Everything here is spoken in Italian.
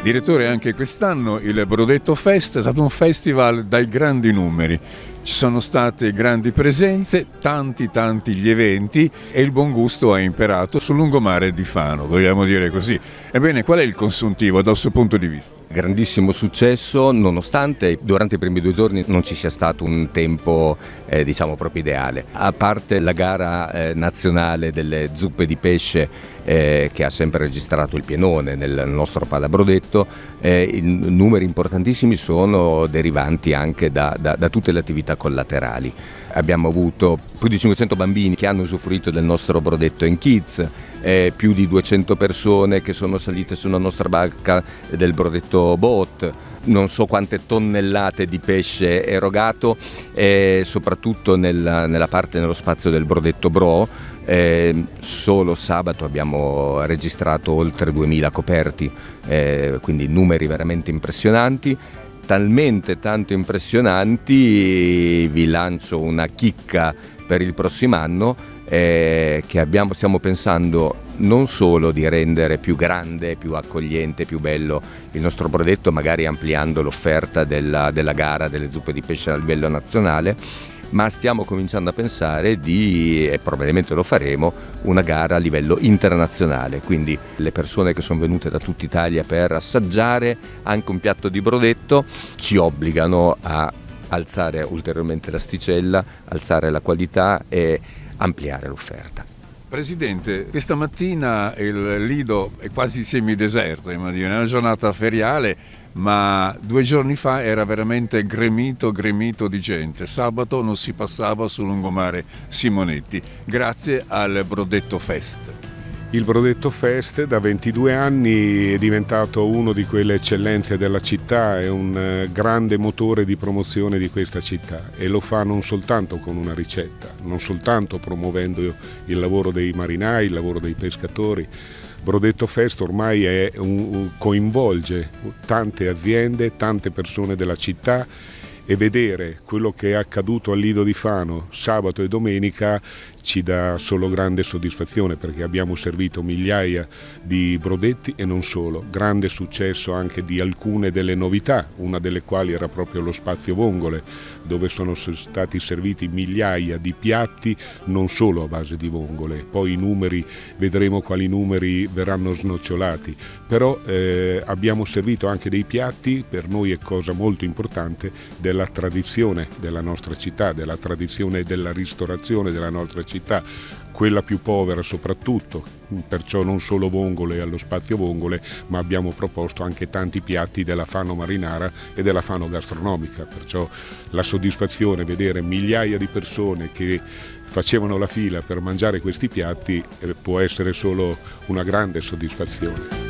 Direttore, anche quest'anno il Brodetto Fest è stato un festival dai grandi numeri. Ci sono state grandi presenze, tanti gli eventi e il buon gusto ha imperato sul lungomare di Fano, dobbiamo dire così. Ebbene, qual è il consuntivo dal suo punto di vista? Grandissimo successo, nonostante durante i primi 2 giorni non ci sia stato un tempo proprio ideale. A parte la gara nazionale delle zuppe di pesce che ha sempre registrato il pienone nel nostro Palabrodetto, numeri importantissimi sono derivanti anche da tutte le attività collaterali. Abbiamo avuto più di 500 bambini che hanno usufruito del nostro Brodetto in Kids, più di 200 persone che sono salite sulla nostra barca del Brodetto Boat, non so quante tonnellate di pesce erogato, soprattutto nello spazio del Brodetto Bro. Solo sabato abbiamo registrato oltre 2000 coperti, quindi numeri veramente impressionanti. Talmente tanto impressionanti, vi lancio una chicca per il prossimo anno, che stiamo pensando non solo di rendere più grande, più accogliente, più bello il nostro Brodetto, magari ampliando l'offerta della gara delle zuppe di pesce a livello nazionale, ma stiamo cominciando a pensare e probabilmente lo faremo, una gara a livello internazionale, quindi le persone che sono venute da tutta Italia per assaggiare anche un piatto di Brodetto ci obbligano a alzare ulteriormente l'asticella, alzare la qualità e ampliare l'offerta. Presidente, questa mattina il Lido è quasi semideserto, è una giornata feriale, ma 2 giorni fa era veramente gremito di gente. Sabato non si passava sul lungomare Simonetti, grazie al Brodetto Fest. Il Brodetto Fest da 22 anni è diventato uno di quelle eccellenze della città, è un grande motore di promozione di questa città e lo fa non soltanto con una ricetta, non soltanto promuovendo il lavoro dei marinai, il lavoro dei pescatori. Brodetto Fest ormai coinvolge tante aziende, tante persone della città, e vedere quello che è accaduto al Lido di Fano sabato e domenica ci dà solo grande soddisfazione, perché abbiamo servito migliaia di brodetti e non solo. Grande successo anche di alcune delle novità, una delle quali era proprio lo spazio vongole, dove sono stati serviti migliaia di piatti non solo a base di vongole. Poi i numeri, vedremo quali numeri verranno snocciolati, però abbiamo servito anche dei piatti, per noi è cosa molto importante, della tradizione della nostra città, della tradizione della ristorazione della nostra città, quella più povera soprattutto, perciò non solo vongole allo spazio vongole, ma abbiamo proposto anche tanti piatti della Fano marinara e della Fano gastronomica, perciò la soddisfazione vedere migliaia di persone che facevano la fila per mangiare questi piatti può essere solo una grande soddisfazione.